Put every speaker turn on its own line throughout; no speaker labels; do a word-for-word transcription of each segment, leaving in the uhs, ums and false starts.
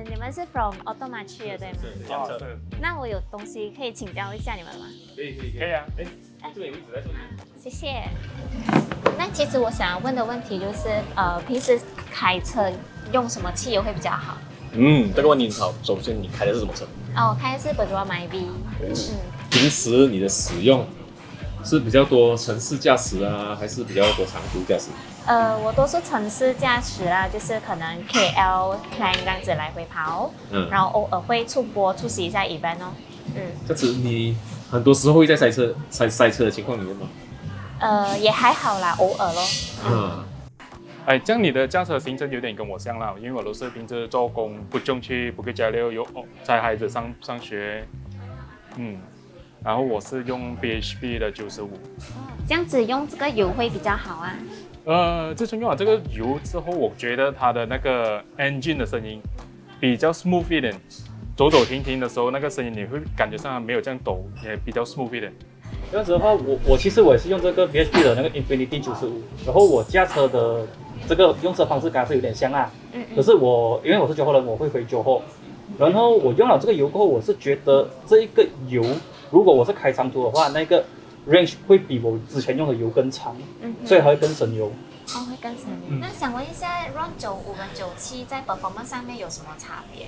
你们是 from Automachi 的对吗？
是驾车。
那我有东西可以请教一下你们吗？
可以可以
可以啊。
哎，这边有位置在这里。
谢谢。那其实我想要问的问题就是，呃，平时开车用什么汽油会比较好？
嗯，这个问题很好。首先，你开的是什么车？
哦，我开的是 Bajaj Myvi。嗯。
平时你的使用是比较多城市驾驶啊，还是比较多长途驾驶？
呃，我都是城市驾驶啦，就是可能 K L、Klang 这样子来回跑，嗯，然后偶尔会出国出席一下 event 哦，嗯。
这次你很多时候会在塞车、塞塞车的情况里面吗？
呃，也还好啦，偶尔咯。
嗯。
哎，这样你的驾车行程有点跟我像啦，因为我都是平时做工，不用去不给家里有载孩子上上学，嗯。然后我是用 B H P 的九十五，
这样子用这个油会比较好啊。
呃，自从用了这个油之后，我觉得它的那个 engine 的声音比较 smooth 一点，走走停停的时候，那个声音你会感觉上没有这样抖，也比较 smooth 一点。
这样子的话，我我其实我也是用这个 B H P 的那个 Infinity 九十五，然后我驾车的这个用车方式跟它是有点像啊。嗯嗯。可是我因为我是酒后人，我会回酒后，然后我用了这个油过后，我是觉得这一个油。如果我是开长途的话，那个 range 会比我之前用的油更长，嗯、所以它会更省油。
哦，会更省油。嗯、那想问一下 ，R O N 九五跟九七在 performance 上面有什么差别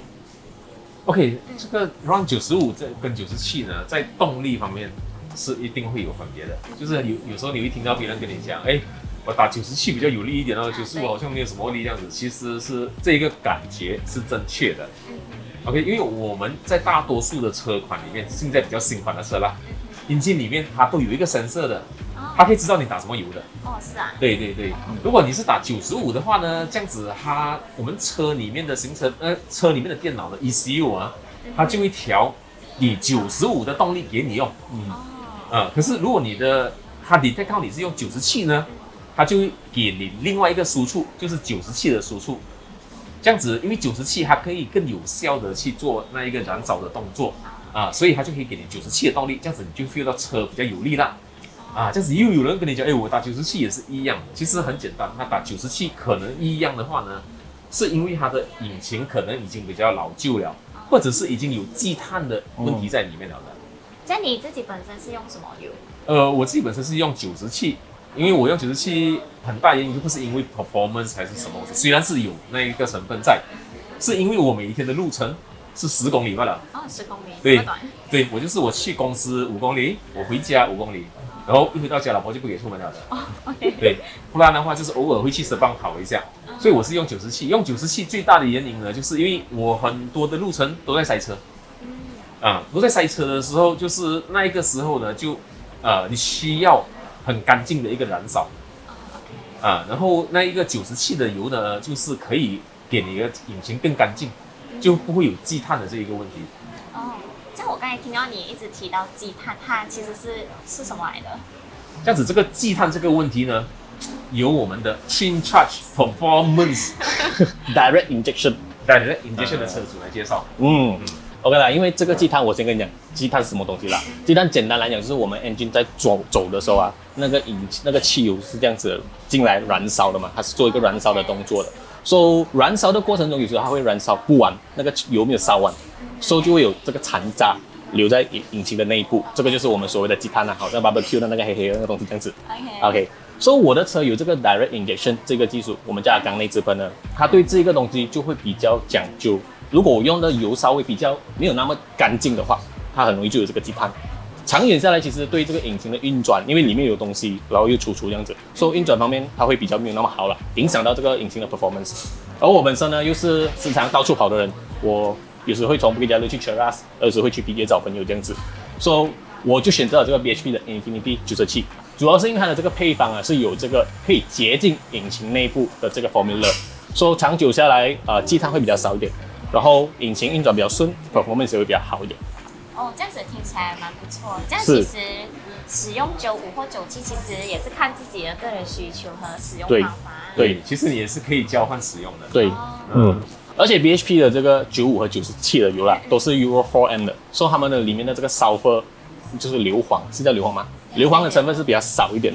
？OK，、嗯、这个 R O N 九十五这跟九十七呢，在动力方面是一定会有分别的。就是有有时候你会听到别人跟你讲，哎，我打九十七比较有力一点哦，九十五好像没有什么力这样子。其实是这个感觉是正确的。嗯 OK， 因为我们在大多数的车款里面，现在比较新款的车啦，引擎里面它都有一个sensor的，它可以知道你打什么油的。
哦，是啊。
对对对，如果你是打九十五的话呢，这样子它我们车里面的行程呃车里面的电脑的 E C U 啊，它就会调你九十五的动力给你用。嗯。啊，可是如果你的它 detect 到你是用九十七呢，它就会给你另外一个输出，就是九十七的输出。这样子，因为九十七它可以更有效的去做那一个燃烧的动作啊，所以它就可以给你九十七的动力，这样子你就 feel 到车比较有力啦。啊，这样子又有人跟你讲，哎，我打九十七也是一样的，其实很简单，它打九十七可能一样的话呢，是因为它的引擎可能已经比较老旧了，或者是已经有积碳的问题在里面了的。
那、嗯、你自己本身是用什么油？
呃，我自己本身是用九十七。因为我用九十七，很大原因不是因为 performance 还是什么，虽然是有那一个成分在，是因为我每一天的路程是十公里罢了。
哦，十公里，
对，对我就是我去公司五公里，我回家五公里，然后一回到家，老婆就不给出门了的。
哦 ，OK。
对，不然的话就是偶尔会去十磅跑一下，所以我是用九十七。用九十七最大的原因呢，就是因为我很多的路程都在塞车。嗯。啊，都在塞车的时候，就是那一个时候呢，就呃你需要。很干净的一个燃烧，啊，然后那一个九十七的油呢，就是可以给你的引擎更干净，就不会有积碳的这一个问题。
哦，像我刚才听到你一直提到积碳，它其实是是什么来的？
这样子，这个积碳这个问题呢，由我们的 Twin Charge Performance
Direct Injection
Direct Injection 的车主来介绍。
嗯。嗯OK 啦，因为这个积碳，我先跟你讲，积碳是什么东西啦？积碳简单来讲，就是我们 engine 在走走的时候啊，那个引那个汽油是这样子进来燃烧的嘛，它是做一个燃烧的动作的。所以燃烧的过程中，有时候它会燃烧不完，那个油没有烧完，所以就会有这个残渣留在引引擎的内部，这个就是我们所谓的积碳啊，好像 barbecue 的那个黑黑的那个东西这样子。OK。OK。所以我的车有这个 direct injection 这个技术，我们叫它缸内直喷呢，它对这个东西就会比较讲究。如果我用的油稍微比较没有那么干净的话，它很容易就有这个积碳。长远下来，其实对这个引擎的运转，因为里面有东西，然后又突出这样子，所以运转方面它会比较没有那么好了，影响到这个引擎的 performance。而我本身呢，又是时常到处跑的人，我有时会从布吉加路去 Cheras， 有时会去 P K 找朋友这样子，所以我就选择了这个 B H P 的 Infinity 九十七，主要是因为它的这个配方啊是有这个可以洁净引擎内部的这个 formula， 所以长久下来，呃，积碳会比较少一点。然后引擎运转比较顺 ，performance 也会比较好一点。
哦，这样子听起来蛮不错。这样其实使用九五或九七，其实也是看自己的个人需求和使用方法。
对，其实你也是可以交换使用的。
对，哦、嗯。而且 B H P 的这个九五和九十七的油啦，都是 Euro 四 M 的，所以它们的里面的这个 sulfur 就是硫磺，是叫硫磺吗？硫磺的成分是比较少一点的。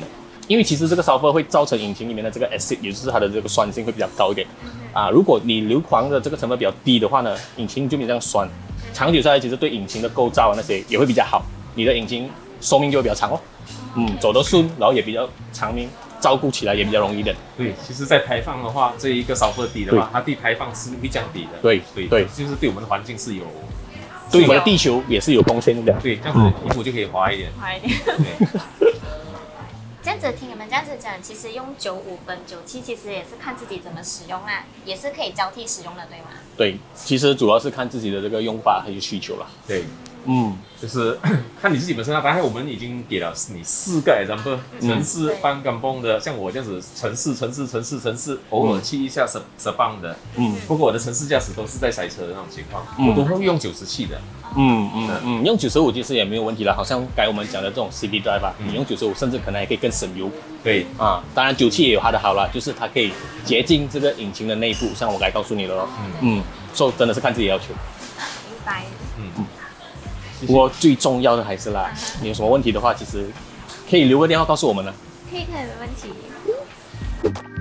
因为其实这个 sulfur 会造成引擎里面的这个 acid， 也就是它的这个酸性会比较高一点。啊，如果你硫磺的这个成分比较低的话呢，引擎就没这样酸，长久下来其实对引擎的构造啊那些也会比较好，你的引擎寿命就会比较长哦。嗯，走得顺，然后也比较长命，照顾起来也比较容易一点。
对，其实，在排放的话，这一个sulfur低的话，它对排放是会降低的。
对
对
对，
就是对我们的环境是有，
对我们的地球也是有贡献的。
对，这样子衣服就可以滑一点。
滑一点。
对。
这样子听你们这样子讲，其实用九五跟九七其实也是看自己怎么使用啦，也是可以交替使用的，对吗？
对，其实主要是看自己的这个用法还有需求啦。
对，
嗯，
就是看你自己本身啊。刚才我们已经给了你四个 example， 城市半干蹦的，像我这样子城市城市城市城市，偶尔去一下十十磅的，嗯，不过我的城市驾驶都是在塞车的那种情况，我都会用九十七的。
嗯嗯嗯，用九十五其实也没有问题啦，好像该我们讲的这种 City Drive 啊，你用九十五甚至可能还可以更省油。
对
啊，当然九七也有它的好啦，就是它可以洁净这个引擎的内部，像我该告诉你的咯。嗯嗯，所以真的是看自己要求。
明白。
嗯嗯。不过最重要的还是啦，你有什么问题的话，其实可以留个电话告诉我们呢。
可以可以，没问题。